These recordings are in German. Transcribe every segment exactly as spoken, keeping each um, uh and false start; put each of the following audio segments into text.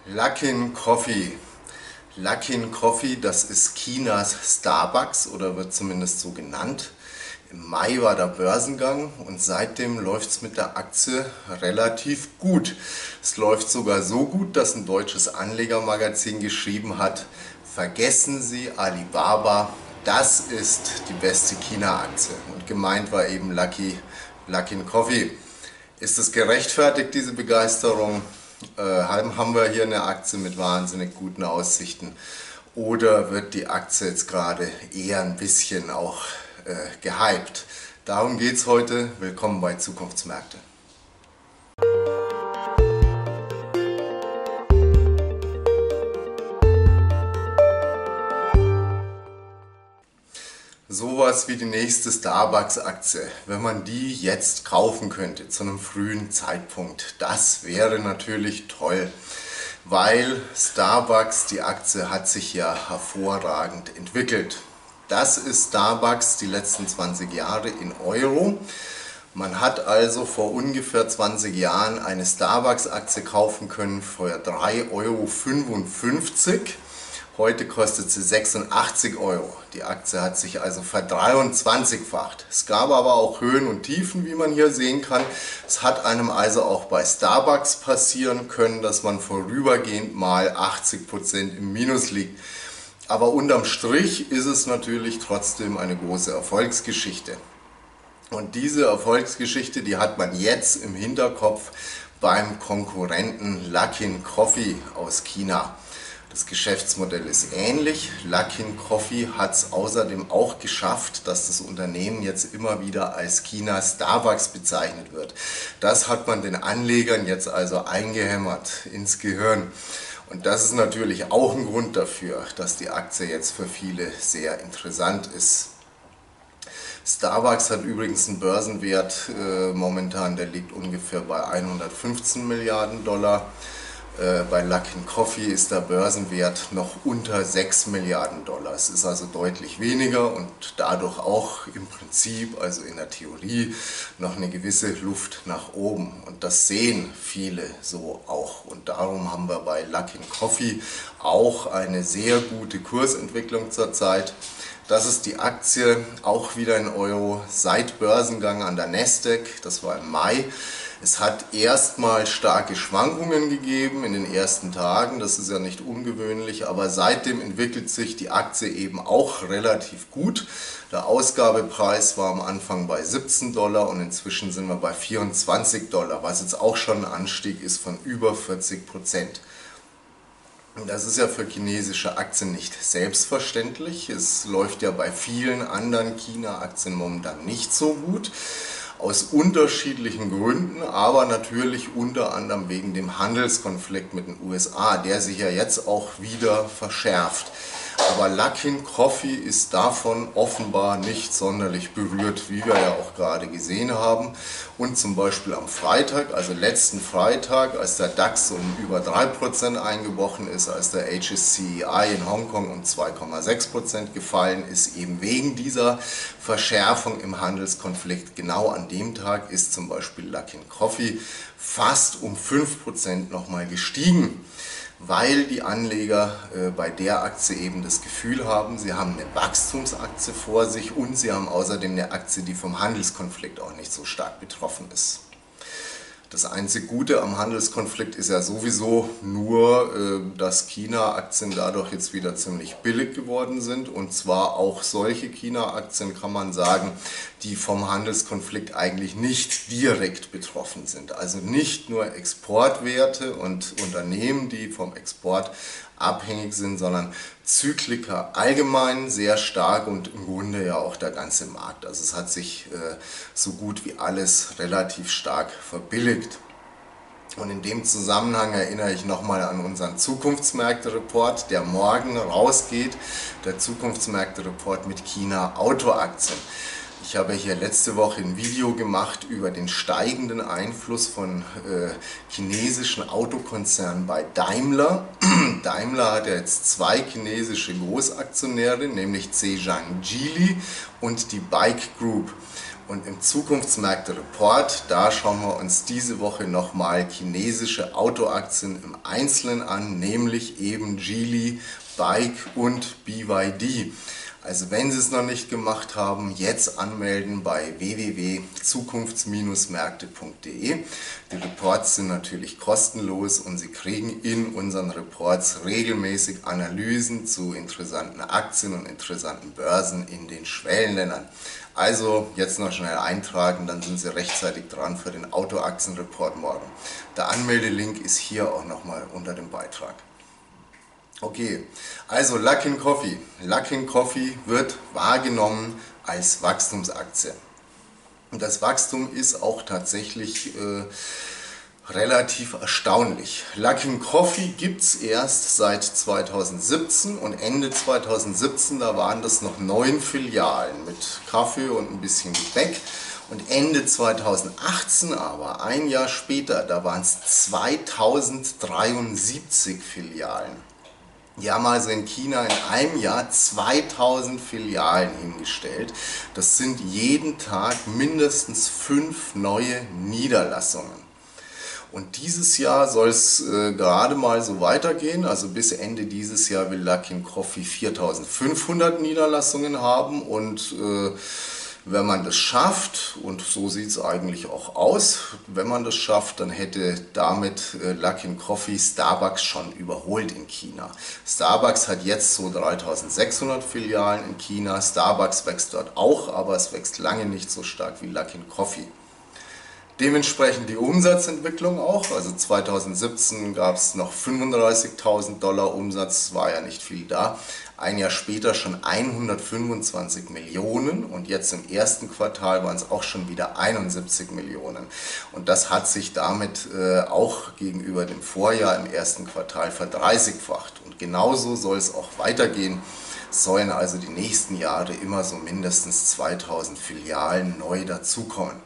Luckin Coffee. Luckin Coffee, das ist Chinas Starbucks oder wird zumindest so genannt. Im Mai war der Börsengang und seitdem läuft es mit der Aktie relativ gut. Es läuft sogar so gut, dass ein deutsches Anlegermagazin geschrieben hat: Vergessen Sie Alibaba, das ist die beste China-Aktie. Und gemeint war eben Lucky, Luckin Coffee. Ist es gerechtfertigt, diese Begeisterung? Äh, haben wir hier eine Aktie mit wahnsinnig guten Aussichten? Oder wird die Aktie jetzt gerade eher ein bisschen auch äh, gehypt? Darum geht es heute. Willkommen bei Zukunftsmärkte. Sowas wie die nächste Starbucks-Aktie, wenn man die jetzt kaufen könnte, zu einem frühen Zeitpunkt, das wäre natürlich toll, weil Starbucks, die Aktie hat sich ja hervorragend entwickelt. Das ist Starbucks die letzten zwanzig Jahre in Euro. Man hat also vor ungefähr zwanzig Jahren eine Starbucks-Aktie kaufen können für drei Euro fünfundfünfzig. Heute kostet sie sechsundachtzig Euro. Die Aktie hat sich also verdreiundzwanzigfacht. Es gab aber auch Höhen und Tiefen, wie man hier sehen kann. Es hat einem also auch bei Starbucks passieren können, dass man vorübergehend mal achtzig Prozent im Minus liegt. Aber unterm Strich ist es natürlich trotzdem eine große Erfolgsgeschichte. Und diese Erfolgsgeschichte, die hat man jetzt im Hinterkopf beim Konkurrenten Luckin Coffee aus China. Das Geschäftsmodell ist ähnlich. Luckin Coffee hat es außerdem auch geschafft, dass das Unternehmen jetzt immer wieder als China Starbucks bezeichnet wird. Das hat man den Anlegern jetzt also eingehämmert ins Gehirn. Und das ist natürlich auch ein Grund dafür, dass die Aktie jetzt für viele sehr interessant ist. Starbucks hat übrigens einen Börsenwert äh, momentan, der liegt ungefähr bei hundertfünfzehn Milliarden Dollar. Bei Luckin Coffee ist der Börsenwert noch unter sechs Milliarden Dollar. Es ist also deutlich weniger und dadurch auch im Prinzip, also in der Theorie, noch eine gewisse Luft nach oben. Und das sehen viele so auch. Und darum haben wir bei Luckin Coffee auch eine sehr gute Kursentwicklung zurzeit. Das ist die Aktie, auch wieder in Euro, seit Börsengang an der Nasdaq, das war im Mai. Es hat erstmal starke Schwankungen gegeben in den ersten Tagen, das ist ja nicht ungewöhnlich, aber seitdem entwickelt sich die Aktie eben auch relativ gut. Der Ausgabepreis war am Anfang bei siebzehn Dollar und inzwischen sind wir bei vierundzwanzig Dollar, was jetzt auch schon ein Anstieg ist von über vierzig Prozent. Das ist ja für chinesische Aktien nicht selbstverständlich. Es läuft ja bei vielen anderen China-Aktien momentan nicht so gut. Aus unterschiedlichen Gründen, aber natürlich unter anderem wegen dem Handelskonflikt mit den U S A, der sich ja jetzt auch wieder verschärft. Aber Luckin Coffee ist davon offenbar nicht sonderlich berührt, wie wir ja auch gerade gesehen haben. Und zum Beispiel am Freitag, also letzten Freitag, als der DAX um über drei Prozent eingebrochen ist, als der H S C I in Hongkong um zwei Komma sechs Prozent gefallen ist, eben wegen dieser Verschärfung im Handelskonflikt, genau an dem Tag ist zum Beispiel Luckin Coffee fast um fünf Prozent nochmal gestiegen. Weil die Anleger äh, bei der Aktie eben das Gefühl haben, sie haben eine Wachstumsaktie vor sich und sie haben außerdem eine Aktie, die vom Handelskonflikt auch nicht so stark betroffen ist. Das einzige Gute am Handelskonflikt ist ja sowieso nur, äh, dass China-Aktien dadurch jetzt wieder ziemlich billig geworden sind. Und zwar auch solche China-Aktien, kann man sagen, die vom Handelskonflikt eigentlich nicht direkt betroffen sind. Also nicht nur Exportwerte und Unternehmen, die vom Export abhängig sind, sondern Zykliker allgemein sehr stark und im Grunde ja auch der ganze Markt. Also es hat sich äh, so gut wie alles relativ stark verbilligt. Und in dem Zusammenhang erinnere ich nochmal an unseren Zukunftsmärkte-Report, der morgen rausgeht, der Zukunftsmärkte-Report mit China-Autoaktien. Ich habe hier letzte Woche ein Video gemacht über den steigenden Einfluss von äh, chinesischen Autokonzernen bei Daimler. Daimler hat ja jetzt zwei chinesische Großaktionäre, nämlich Zhejiang Geely und die Bike Group. Und im Zukunftsmärkte-Report, da schauen wir uns diese Woche nochmal chinesische Autoaktien im Einzelnen an, nämlich eben Geely, Bike und B Y D. Also wenn Sie es noch nicht gemacht haben, jetzt anmelden bei w w w punkt zukunfts märkte punkt de. Die Reports sind natürlich kostenlos und Sie kriegen in unseren Reports regelmäßig Analysen zu interessanten Aktien und interessanten Börsen in den Schwellenländern. Also jetzt noch schnell eintragen, dann sind Sie rechtzeitig dran für den Autoaktienreport morgen. Der Anmeldelink ist hier auch nochmal unter dem Beitrag. Okay, also Luckin Coffee. Luckin Coffee wird wahrgenommen als Wachstumsaktie. Und das Wachstum ist auch tatsächlich äh, relativ erstaunlich. Luckin Coffee gibt es erst seit zweitausendsiebzehn und Ende zweitausendsiebzehn, da waren das noch neun Filialen mit Kaffee und ein bisschen Gebäck. Und Ende zweitausendachtzehn aber, ein Jahr später, da waren es zweitausenddreiundsiebzig Filialen. Die haben also in China in einem Jahr zweitausend Filialen hingestellt. Das sind jeden Tag mindestens fünf neue Niederlassungen. Und dieses Jahr soll es äh, gerade mal so weitergehen. Also bis Ende dieses Jahr will Luckin Coffee viertausendfünfhundert Niederlassungen haben. Und äh, wenn man das schafft, und so sieht es eigentlich auch aus, wenn man das schafft, dann hätte damit äh, Luckin Coffee Starbucks schon überholt in China. Starbucks hat jetzt so dreitausendsechshundert Filialen in China. Starbucks wächst dort auch, aber es wächst lange nicht so stark wie Luckin Coffee. Dementsprechend die Umsatzentwicklung auch. Also zweitausendsiebzehn gab es noch fünfunddreißigtausend Dollar Umsatz, war ja nicht viel da. Ein Jahr später schon hundertfünfundzwanzig Millionen und jetzt im ersten Quartal waren es auch schon wieder einundsiebzig Millionen. Und das hat sich damit äh, auch gegenüber dem Vorjahr im ersten Quartal verdreißigfacht. Und genauso soll es auch weitergehen. Es sollen also die nächsten Jahre immer so mindestens zweitausend Filialen neu dazukommen.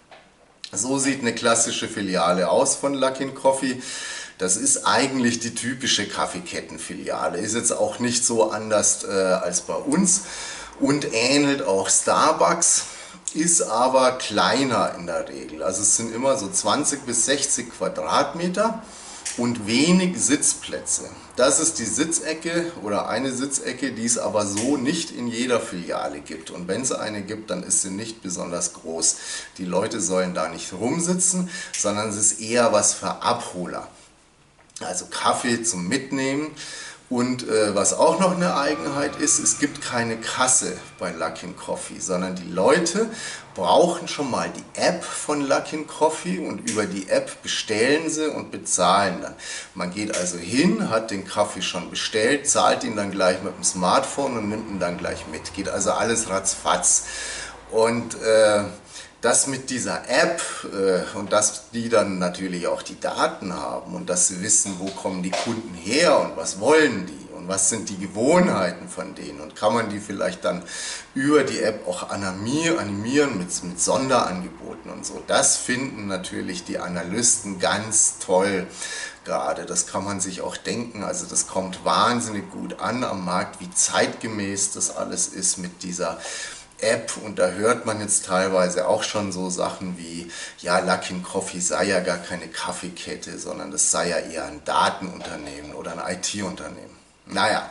So sieht eine klassische Filiale aus von Luckin Coffee. Das ist eigentlich die typische Kaffeekettenfiliale. Ist jetzt auch nicht so anders äh, als bei uns und ähnelt auch Starbucks, ist aber kleiner in der Regel. Also es sind immer so zwanzig bis sechzig Quadratmeter und wenig Sitzplätze. Das ist die Sitzecke oder eine Sitzecke, die es aber so nicht in jeder Filiale gibt. Und wenn es eine gibt, dann ist sie nicht besonders groß. Die Leute sollen da nicht rumsitzen, sondern es ist eher was für Abholer. Also Kaffee zum Mitnehmen. Und äh, was auch noch eine Eigenheit ist, es gibt keine Kasse bei Luckin Coffee, sondern die Leute brauchen schon mal die App von Luckin Coffee und über die App bestellen sie und bezahlen dann. Man geht also hin, hat den Kaffee schon bestellt, zahlt ihn dann gleich mit dem Smartphone und nimmt ihn dann gleich mit. Geht also alles ratzfatz. Und äh, das mit dieser App äh, und dass die dann natürlich auch die Daten haben und dass sie wissen, wo kommen die Kunden her und was wollen die und was sind die Gewohnheiten von denen und kann man die vielleicht dann über die App auch animieren mit, mit Sonderangeboten und so. Das finden natürlich die Analysten ganz toll gerade. Das kann man sich auch denken, also das kommt wahnsinnig gut an am Markt, wie zeitgemäß das alles ist mit dieser App, und da hört man jetzt teilweise auch schon so Sachen wie, ja, Luckin Coffee sei ja gar keine Kaffeekette, sondern das sei ja eher ein Datenunternehmen oder ein I T-Unternehmen. Naja,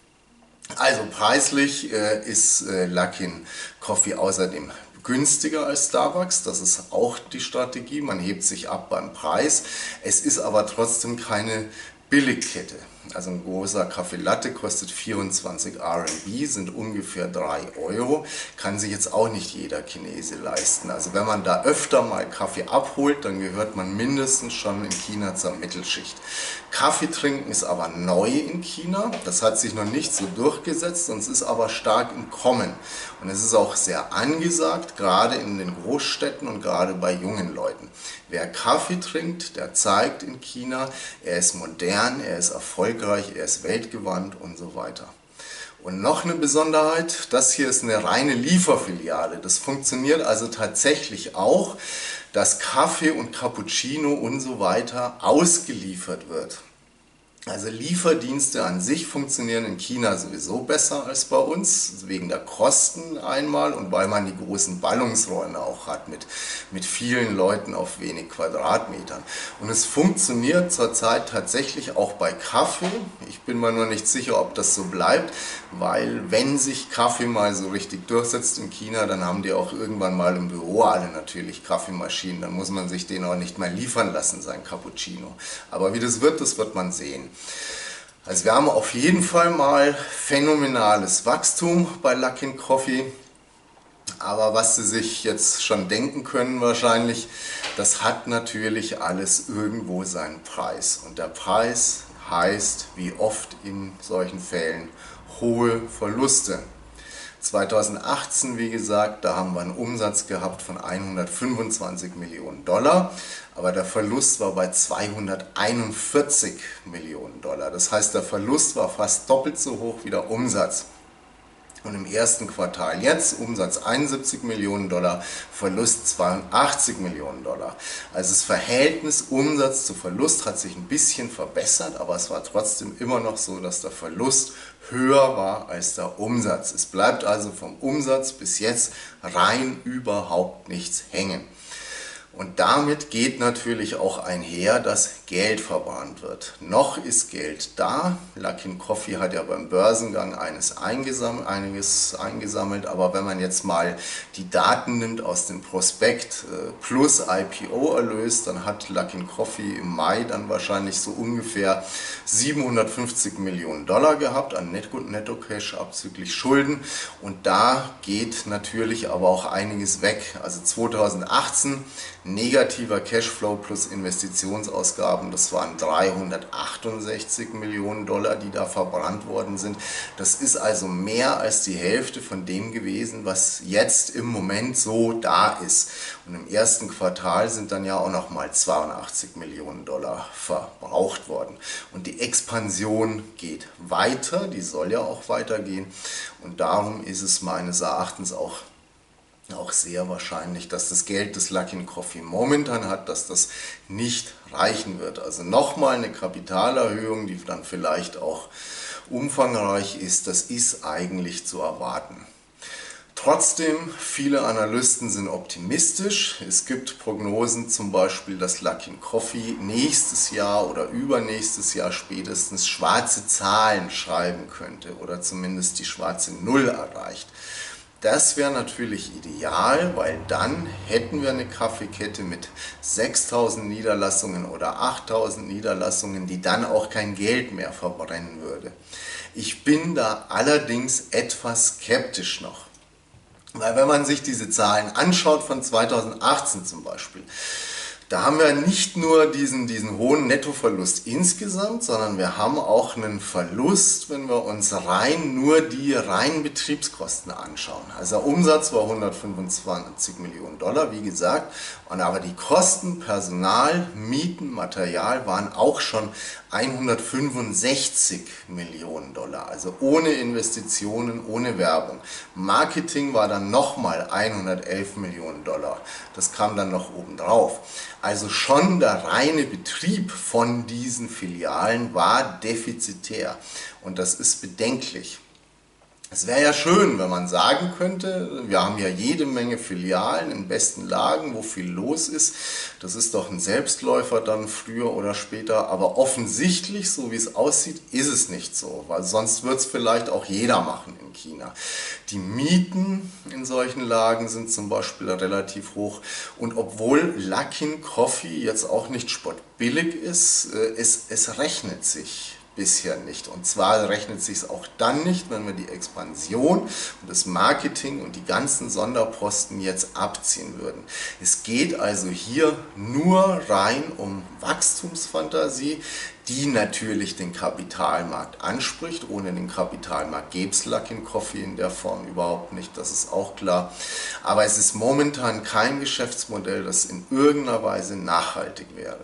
also preislich äh, ist äh, Luckin Coffee außerdem günstiger als Starbucks, das ist auch die Strategie, man hebt sich ab beim Preis. Es ist aber trotzdem keine Billigkette. Also ein großer Kaffee Latte kostet vierundzwanzig R M B, sind ungefähr drei Euro. Kann sich jetzt auch nicht jeder Chinese leisten. Also wenn man da öfter mal Kaffee abholt, dann gehört man mindestens schon in China zur Mittelschicht. Kaffee trinken ist aber neu in China. Das hat sich noch nicht so durchgesetzt und es ist aber stark im Kommen. Und es ist auch sehr angesagt, gerade in den Großstädten und gerade bei jungen Leuten. Wer Kaffee trinkt, der zeigt in China, er ist modern, er ist erfolgreich, er ist weltgewandt und so weiter. Und noch eine Besonderheit, das hier ist eine reine Lieferfiliale. Das funktioniert also tatsächlich auch, dass Kaffee und Cappuccino und so weiter ausgeliefert wird. Also Lieferdienste an sich funktionieren in China sowieso besser als bei uns, wegen der Kosten einmal und weil man die großen Ballungsräume auch hat mit, mit vielen Leuten auf wenig Quadratmetern. Und es funktioniert zurzeit tatsächlich auch bei Kaffee. Ich bin mir nur nicht sicher, ob das so bleibt, weil wenn sich Kaffee mal so richtig durchsetzt in China, dann haben die auch irgendwann mal im Büro alle natürlich Kaffeemaschinen. Dann muss man sich den auch nicht mehr liefern lassen, sein Cappuccino. Aber wie das wird, das wird man sehen. Also wir haben auf jeden Fall mal phänomenales Wachstum bei Luckin Coffee. Aber was Sie sich jetzt schon denken können wahrscheinlich, das hat natürlich alles irgendwo seinen Preis. Und der Preis heißt, wie oft in solchen Fällen, hohe Verluste. zweitausendachtzehn, wie gesagt, da haben wir einen Umsatz gehabt von hundertfünfundzwanzig Millionen Dollar, aber der Verlust war bei zweihunderteinundvierzig Millionen Dollar. Das heißt, der Verlust war fast doppelt so hoch wie der Umsatz. Und im ersten Quartal jetzt Umsatz einundsiebzig Millionen Dollar, Verlust zweiundachtzig Millionen Dollar. Also das Verhältnis Umsatz zu Verlust hat sich ein bisschen verbessert, aber es war trotzdem immer noch so, dass der Verlust höher war als der Umsatz. Es bleibt also vom Umsatz bis jetzt rein überhaupt nichts hängen. Und damit geht natürlich auch einher, dass Geld verbrannt wird. Noch ist Geld da. Luckin Coffee hat ja beim Börsengang eines eingesammelt, einiges eingesammelt, aber wenn man jetzt mal die Daten nimmt aus dem Prospekt äh, plus I P O-Erlös, dann hat Luckin Coffee im Mai dann wahrscheinlich so ungefähr siebenhundertfünfzig Millionen Dollar gehabt an Netto-Cash abzüglich Schulden. Und da geht natürlich aber auch einiges weg. Also zweitausendachtzehn negativer Cashflow plus Investitionsausgaben, das waren dreihundertachtundsechzig Millionen Dollar, die da verbrannt worden sind. Das ist also mehr als die Hälfte von dem gewesen, was jetzt im Moment so da ist. Und im ersten Quartal sind dann ja auch nochmal zweiundachtzig Millionen Dollar verbraucht worden. Und die Expansion geht weiter, die soll ja auch weitergehen. Und darum ist es meines Erachtens auch auch sehr wahrscheinlich, dass das Geld, das Luckin Coffee momentan hat, dass das nicht reichen wird. Also nochmal eine Kapitalerhöhung, die dann vielleicht auch umfangreich ist, das ist eigentlich zu erwarten. Trotzdem, viele Analysten sind optimistisch. Es gibt Prognosen zum Beispiel, dass Luckin Coffee nächstes Jahr oder übernächstes Jahr spätestens schwarze Zahlen schreiben könnte oder zumindest die schwarze Null erreicht. Das wäre natürlich ideal, weil dann hätten wir eine Kaffeekette mit sechstausend Niederlassungen oder achttausend Niederlassungen, die dann auch kein Geld mehr verbrennen würde. Ich bin da allerdings etwas skeptisch noch. Weil wenn man sich diese Zahlen anschaut von zweitausendachtzehn zum Beispiel, da haben wir nicht nur diesen, diesen hohen Nettoverlust insgesamt, sondern wir haben auch einen Verlust, wenn wir uns rein nur die reinen Betriebskosten anschauen. Also der Umsatz war hundertfünfundzwanzig Millionen Dollar, wie gesagt, und aber die Kosten, Personal, Mieten, Material waren auch schon hundertfünfundsechzig Millionen Dollar, also ohne Investitionen, ohne Werbung. Marketing war dann nochmal hundertelf Millionen Dollar, das kam dann noch oben drauf. Also schon der reine Betrieb von diesen Filialen war defizitär und das ist bedenklich. Es wäre ja schön, wenn man sagen könnte, wir haben ja jede Menge Filialen in besten Lagen, wo viel los ist. Das ist doch ein Selbstläufer dann früher oder später, aber offensichtlich, so wie es aussieht, ist es nicht so, weil sonst wird es vielleicht auch jeder machen in China. Die Mieten in solchen Lagen sind zum Beispiel relativ hoch und obwohl Luckin Coffee jetzt auch nicht spottbillig ist, es, es rechnet sich bisher nicht. Und zwar rechnet es sich auch dann nicht, wenn wir die Expansion und das Marketing und die ganzen Sonderposten jetzt abziehen würden. Es geht also hier nur rein um Wachstumsfantasie, die natürlich den Kapitalmarkt anspricht. Ohne den Kapitalmarkt gäbe es Luckin Coffee in der Form überhaupt nicht, das ist auch klar. Aber es ist momentan kein Geschäftsmodell, das in irgendeiner Weise nachhaltig wäre.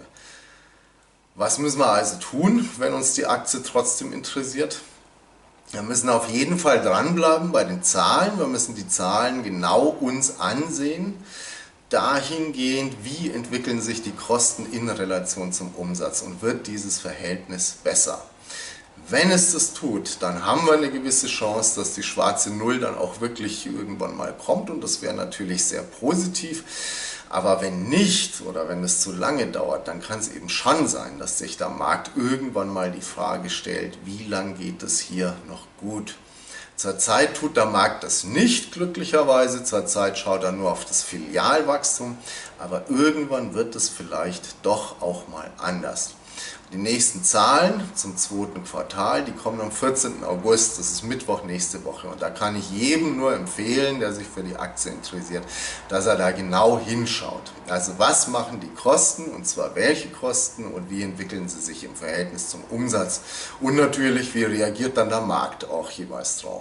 Was müssen wir also tun, wenn uns die Aktie trotzdem interessiert? Wir müssen auf jeden Fall dranbleiben bei den Zahlen. Wir müssen die Zahlen genau uns ansehen. dahingehend, wie entwickeln sich die Kosten in Relation zum Umsatz und wird dieses Verhältnis besser. Wenn es das tut, dann haben wir eine gewisse Chance, dass die schwarze Null dann auch wirklich irgendwann mal kommt und das wäre natürlich sehr positiv. Aber wenn nicht oder wenn es zu lange dauert, dann kann es eben schon sein, dass sich der Markt irgendwann mal die Frage stellt, wie lange geht es hier noch gut? Zurzeit tut der Markt das nicht, glücklicherweise. Zurzeit schaut er nur auf das Filialwachstum, aber irgendwann wird es vielleicht doch auch mal anders. Die nächsten Zahlen zum zweiten Quartal, die kommen am vierzehnten August, das ist Mittwoch nächste Woche. Und da kann ich jedem nur empfehlen, der sich für die Aktie interessiert, dass er da genau hinschaut. Also was machen die Kosten und zwar welche Kosten und wie entwickeln sie sich im Verhältnis zum Umsatz. Und natürlich, wie reagiert dann der Markt auch jeweils drauf.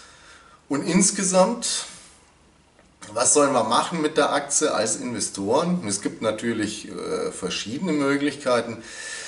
Und insgesamt, was sollen wir machen mit der Aktie als Investoren? Es gibt natürlich äh, verschiedene Möglichkeiten.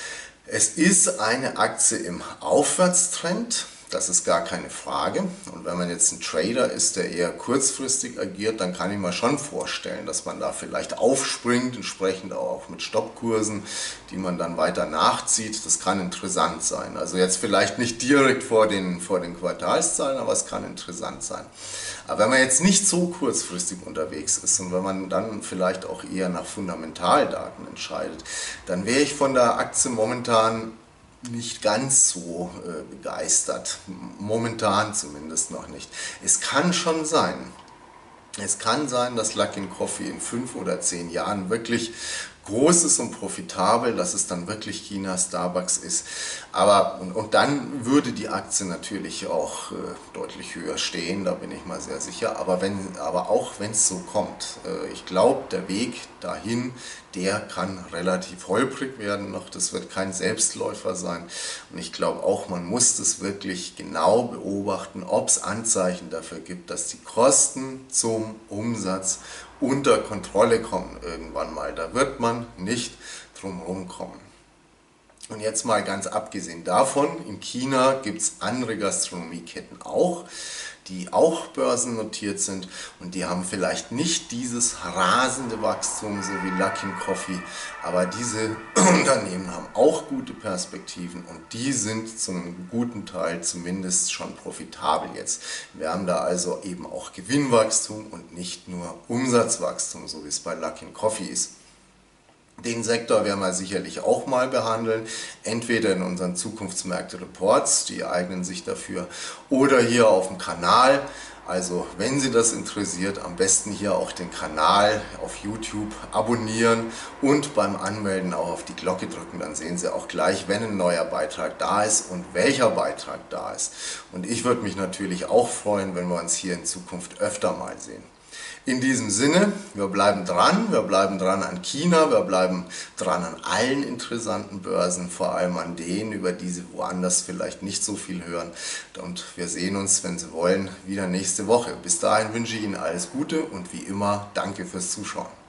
Es ist eine Aktie im Aufwärtstrend, das ist gar keine Frage. Und wenn man jetzt ein Trader ist, der eher kurzfristig agiert, dann kann ich mir schon vorstellen, dass man da vielleicht aufspringt, entsprechend auch mit Stoppkursen, die man dann weiter nachzieht. Das kann interessant sein. Also jetzt vielleicht nicht direkt vor den, vor den Quartalszahlen, aber es kann interessant sein. Aber wenn man jetzt nicht so kurzfristig unterwegs ist und wenn man dann vielleicht auch eher nach Fundamentaldaten entscheidet, dann wäre ich von der Aktie momentan nicht ganz so äh, begeistert. Momentan zumindest noch nicht. Es kann schon sein, es kann sein, dass Luckin Coffee in fünf oder zehn Jahren wirklich groß ist und profitabel, dass es dann wirklich China Starbucks ist. Aber und, und dann würde die Aktie natürlich auch äh, deutlich höher stehen, da bin ich mal sehr sicher. Aber, wenn, aber auch wenn es so kommt, äh, ich glaube, der Weg dahin, der kann relativ holprig werden noch. Das wird kein Selbstläufer sein. Und ich glaube auch, man muss das wirklich genau beobachten, ob es Anzeichen dafür gibt, dass die Kosten zum Umsatz unter Kontrolle kommen irgendwann mal. Da wird man nicht drum herum kommen. Und jetzt mal ganz abgesehen davon, in China gibt es andere Gastronomieketten auch, die auch börsennotiert sind und die haben vielleicht nicht dieses rasende Wachstum, so wie Luckin Coffee, aber diese Unternehmen haben auch gute Perspektiven und die sind zu einem guten Teil zumindest schon profitabel jetzt. Wir haben da also eben auch Gewinnwachstum und nicht nur Umsatzwachstum, so wie es bei Luckin Coffee ist. Den Sektor werden wir sicherlich auch mal behandeln, entweder in unseren Zukunftsmärkte-Reports, die eignen sich dafür, oder hier auf dem Kanal. Also wenn Sie das interessiert, am besten hier auch den Kanal auf YouTube abonnieren und beim Anmelden auch auf die Glocke drücken. Dann sehen Sie auch gleich, wenn ein neuer Beitrag da ist und welcher Beitrag da ist. Und ich würde mich natürlich auch freuen, wenn wir uns hier in Zukunft öfter mal sehen. In diesem Sinne, wir bleiben dran, wir bleiben dran an China, wir bleiben dran an allen interessanten Börsen, vor allem an denen, über die Sie woanders vielleicht nicht so viel hören. Und wir sehen uns, wenn Sie wollen, wieder nächste Woche. Bis dahin wünsche ich Ihnen alles Gute und wie immer, danke fürs Zuschauen.